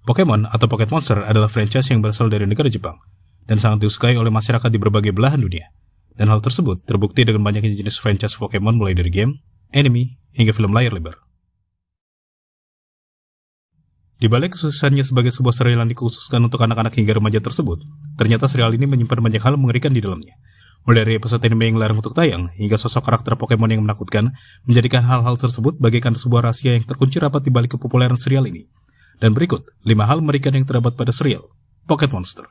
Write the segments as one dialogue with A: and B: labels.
A: Pokémon atau Pocket Monster adalah franchise yang berasal dari negara Jepang dan sangat disukai oleh masyarakat di berbagai belahan dunia. Dan hal tersebut terbukti dengan banyaknya jenis franchise Pokémon mulai dari game, anime, hingga film layar lebar. Di balik kesuksesannya sebagai sebuah serial yang dikhususkan untuk anak-anak hingga remaja tersebut, ternyata serial ini menyimpan banyak hal mengerikan di dalamnya. Mulai dari episode anime yang larang untuk tayang, hingga sosok karakter Pokémon yang menakutkan, menjadikan hal-hal tersebut bagaikan sebuah rahasia yang terkunci rapat di balik kepopuleran serial ini. Dan berikut 5 hal mengerikan yang terdapat pada serial Pocket Monster.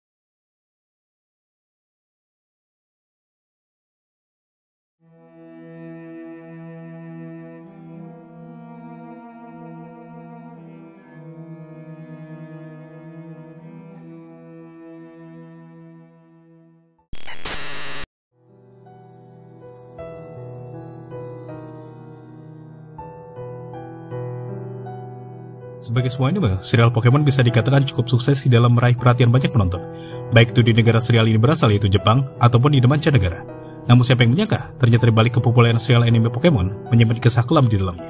A: Sebagai sebuah anime, serial Pokemon bisa dikatakan cukup sukses di dalam meraih perhatian banyak penonton, baik itu di negara serial ini berasal yaitu Jepang, ataupun di mancanegara. Namun siapa yang menyangka, ternyata di balik kepopuleran serial anime Pokemon menyimpan kisah kelam di dalamnya.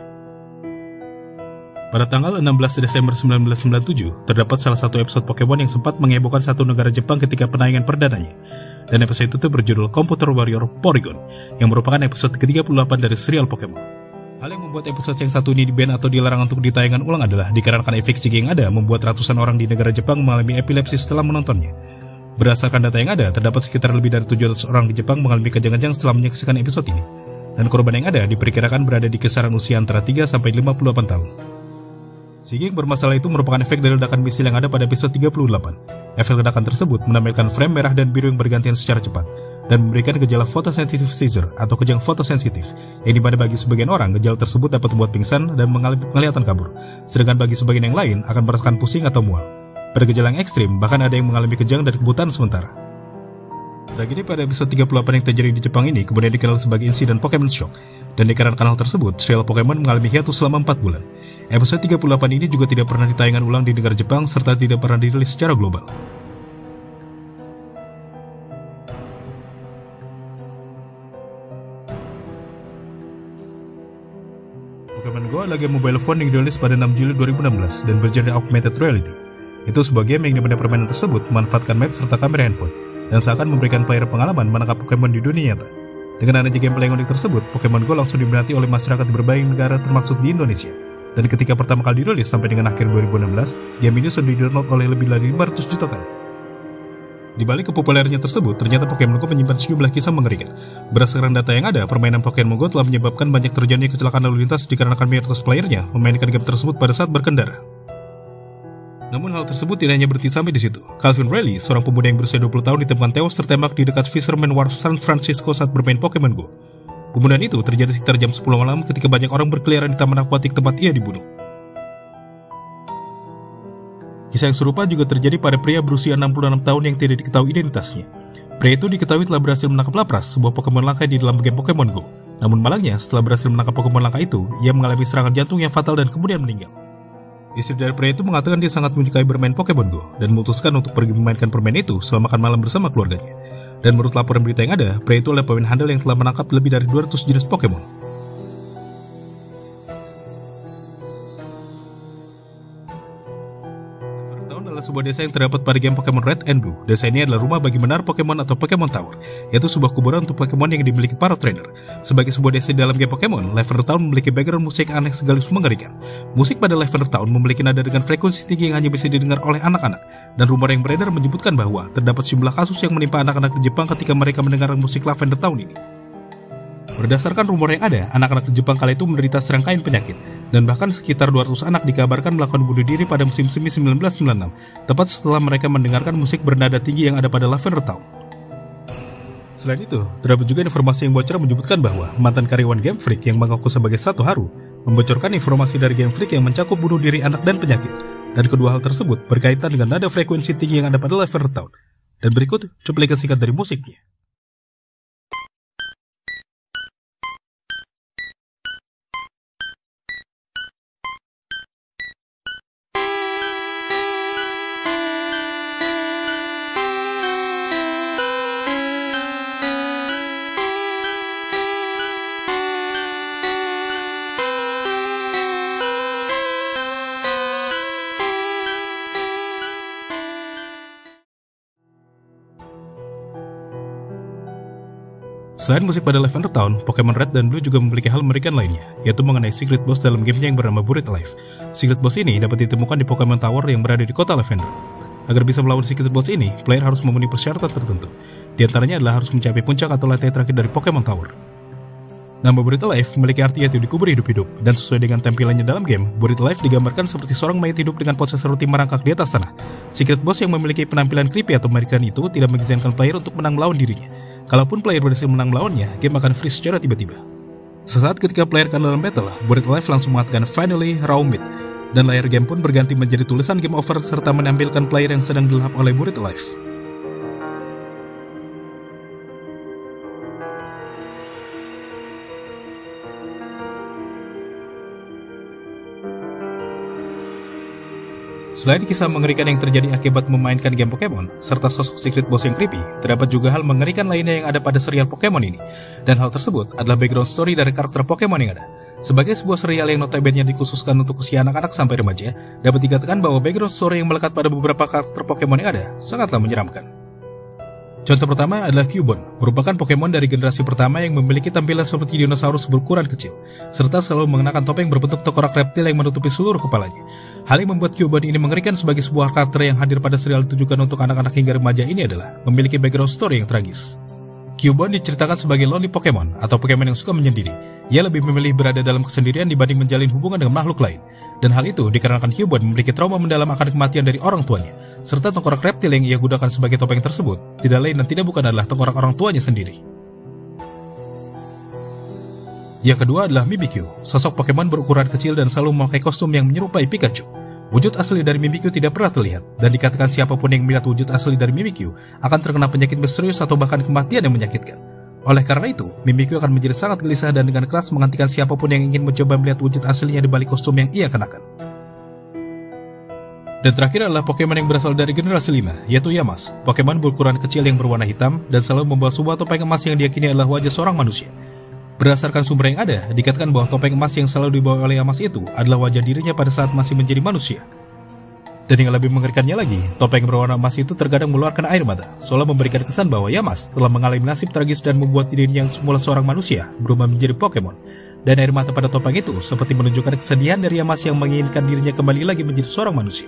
A: Pada tanggal 16 Desember 1997, terdapat salah satu episode Pokemon yang sempat menghebohkan satu negara Jepang ketika penayangan perdananya. Dan episode itu berjudul Computer Warrior Porygon, yang merupakan episode ke-38 dari serial Pokemon. Hal yang membuat episode yang satu ini di-ban atau dilarang untuk ditayangkan ulang adalah dikarenakan efek CGI yang ada membuat ratusan orang di negara Jepang mengalami epilepsi setelah menontonnya. Berdasarkan data yang ada, terdapat sekitar lebih dari 700 orang di Jepang mengalami kejang-kejang setelah menyaksikan episode ini. Dan korban yang ada diperkirakan berada di kisaran usia antara 3 sampai 58 tahun. CGI yang bermasalah itu merupakan efek dari ledakan misil yang ada pada episode 38. Efek ledakan tersebut menampilkan frame merah dan biru yang bergantian secara cepat, dan memberikan gejala photosensitive seizure atau kejang fotosensitif, yang dimana bagi sebagian orang gejala tersebut dapat membuat pingsan dan mengalami penglihatan kabur, sedangkan bagi sebagian yang lain akan merasakan pusing atau mual. Pada gejala yang ekstrim, bahkan ada yang mengalami kejang dan kebutaan sementara. Tragedi pada episode 38 yang terjadi di Jepang ini kemudian dikenal sebagai insiden Pokemon Shock, dan dikarenakan hal tersebut, serial Pokemon mengalami hiatus selama 4 bulan. Episode 38 ini juga tidak pernah ditayangkan ulang di negara Jepang serta tidak pernah dirilis secara global. Pokemon Go adalah game mobile phone yang dirilis pada 6 Juli 2016 dan bergenre augmented reality. Itu sebuah game yang dimana permainan tersebut memanfaatkan map serta kamera handphone dan seakan memberikan player pengalaman menangkap Pokemon di dunia nyata. Dengan adanya gameplay yang unik tersebut, Pokemon Go langsung diminati oleh masyarakat di berbagai negara termasuk di Indonesia. Dan ketika pertama kali dirilis sampai dengan akhir 2016, game ini sudah di-download oleh lebih dari 500 juta kali. Di balik kepopulernya tersebut, ternyata Pokemon Go menyimpan sejumlah kisah mengerikan. Berdasarkan data yang ada, permainan Pokemon Go telah menyebabkan banyak terjadi kecelakaan lalu lintas dikarenakan mayoritas playernya memainkan game tersebut pada saat berkendara. Namun hal tersebut tidak hanya berhenti sampai di situ. Calvin Riley, seorang pemuda yang berusia 20 tahun ditemukan tewas tertembak di dekat Fisherman Wharf San Francisco saat bermain Pokemon Go. Pembunuhan itu terjadi sekitar jam 10 malam ketika banyak orang berkeliaran di taman akuatik tempat ia dibunuh. Kisah yang serupa juga terjadi pada pria berusia 66 tahun yang tidak diketahui identitasnya. Pria itu diketahui telah berhasil menangkap Lapras, sebuah Pokemon langka di dalam game Pokemon Go. Namun malangnya, setelah berhasil menangkap Pokemon langka itu, ia mengalami serangan jantung yang fatal dan kemudian meninggal. Istri dari pria itu mengatakan dia sangat menyukai bermain Pokemon Go dan memutuskan untuk pergi memainkan permainan itu selama makan malam bersama keluarganya. Dan menurut laporan berita yang ada, pria itu adalah pemain handal yang telah menangkap lebih dari 200 jenis Pokemon. Sebuah desa yang terdapat pada game Pokemon Red and Blue. Desa ini adalah rumah bagi menara Pokemon atau Pokemon Tower, yaitu sebuah kuburan untuk Pokemon yang dimiliki para trainer. Sebagai sebuah desa dalam game Pokemon, Lavender Town memiliki background musik aneh sekaligus mengerikan. Musik pada Lavender Town memiliki nada dengan frekuensi tinggi yang hanya bisa didengar oleh anak-anak, dan rumor yang beredar menyebutkan bahwa terdapat sejumlah kasus yang menimpa anak-anak di Jepang ketika mereka mendengar musik Lavender Town ini. Berdasarkan rumor yang ada, anak-anak di Jepang kala itu menderita serangkaian penyakit, dan bahkan sekitar 200 anak dikabarkan melakukan bunuh diri pada musim semi 1996, tepat setelah mereka mendengarkan musik bernada tinggi yang ada pada Lavender Town. Selain itu, terdapat juga informasi yang bocor menyebutkan bahwa mantan karyawan Game Freak yang mengaku sebagai Satu Haru membocorkan informasi dari Game Freak yang mencakup bunuh diri anak dan penyakit, dan kedua hal tersebut berkaitan dengan nada frekuensi tinggi yang ada pada Lavender Town. Dan berikut cuplikan singkat dari musiknya. Selain musik pada Lavender Town, Pokemon Red dan Blue juga memiliki hal mengerikan lainnya, yaitu mengenai Secret Boss dalam gamenya yang bernama Buried Alive. Secret Boss ini dapat ditemukan di Pokemon Tower yang berada di kota Lavender. Agar bisa melawan Secret Boss ini, player harus memenuhi persyaratan tertentu. Di antaranya adalah harus mencapai puncak atau lantai terakhir dari Pokemon Tower. Nama Buried Alive memiliki arti yaitu dikubur hidup-hidup, dan sesuai dengan tampilannya dalam game, Buried Alive digambarkan seperti seorang mayat hidup dengan pose seperti merangkak di atas tanah. Secret Boss yang memiliki penampilan creepy atau mengerikan itu tidak mengizinkan player untuk menang melawan dirinya. Kalaupun player berhasil menang melawannya, game akan freeze secara tiba-tiba. Sesaat ketika player kalah dalam battle, Buried Alive langsung mengatakan "Finally, Raw Meat", dan layar game pun berganti menjadi tulisan game over serta menampilkan player yang sedang dilahap oleh Buried Alive. Selain kisah mengerikan yang terjadi akibat memainkan game Pokemon, serta sosok Secret Boss yang creepy, terdapat juga hal mengerikan lainnya yang ada pada serial Pokemon ini. Dan hal tersebut adalah background story dari karakter Pokemon yang ada. Sebagai sebuah serial yang notabene dikhususkan untuk usia anak-anak sampai remaja, dapat dikatakan bahwa background story yang melekat pada beberapa karakter Pokemon yang ada sangatlah menyeramkan. Contoh pertama adalah Cubone, merupakan Pokemon dari generasi pertama yang memiliki tampilan seperti dinosaurus berukuran kecil, serta selalu mengenakan topeng berbentuk tengkorak reptil yang menutupi seluruh kepalanya. Hal yang membuat Cubone ini mengerikan sebagai sebuah karakter yang hadir pada serial ditujukan untuk anak-anak hingga remaja ini adalah memiliki background story yang tragis. Cubone diceritakan sebagai lonely Pokemon atau Pokemon yang suka menyendiri. Ia lebih memilih berada dalam kesendirian dibanding menjalin hubungan dengan makhluk lain. Dan hal itu dikarenakan Cubone memiliki trauma mendalam akan kematian dari orang tuanya, serta tengkorak reptil yang ia gunakan sebagai topeng tersebut tidak lain dan tidak bukan adalah tengkorak orang tuanya sendiri. Yang kedua adalah Mimikyu, sosok Pokemon berukuran kecil dan selalu memakai kostum yang menyerupai Pikachu. Wujud asli dari Mimikyu tidak pernah terlihat, dan dikatakan siapapun yang melihat wujud asli dari Mimikyu akan terkena penyakit misterius atau bahkan kematian yang menyakitkan. Oleh karena itu, Mimikyu akan menjadi sangat gelisah dan dengan keras menghentikan siapapun yang ingin mencoba melihat wujud aslinya di balik kostum yang ia kenakan. Dan terakhir adalah Pokemon yang berasal dari generasi 5, yaitu Yamas, Pokemon berukuran kecil yang berwarna hitam dan selalu membawa sebuah topeng emas yang diyakini adalah wajah seorang manusia. Berdasarkan sumber yang ada, dikatakan bahwa topeng emas yang selalu dibawa oleh Yamas itu adalah wajah dirinya pada saat masih menjadi manusia. Dan yang lebih mengerikannya lagi, topeng berwarna emas itu terkadang mengeluarkan air mata, seolah memberikan kesan bahwa Yamas telah mengalami nasib tragis dan membuat dirinya yang semula seorang manusia berubah menjadi Pokemon. Dan air mata pada topeng itu seperti menunjukkan kesedihan dari Yamas yang menginginkan dirinya kembali lagi menjadi seorang manusia.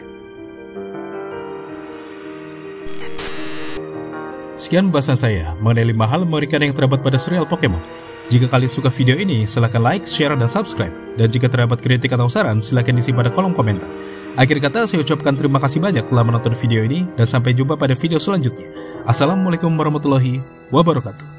A: Sekian pembahasan saya mengenai 5 hal mengerikan yang terdapat pada serial Pokemon. Jika kalian suka video ini, silahkan like, share, dan subscribe. Dan jika terdapat kritik atau saran, silahkan isi pada kolom komentar. Akhir kata, saya ucapkan terima kasih banyak telah menonton video ini, dan sampai jumpa pada video selanjutnya. Assalamualaikum warahmatullahi wabarakatuh.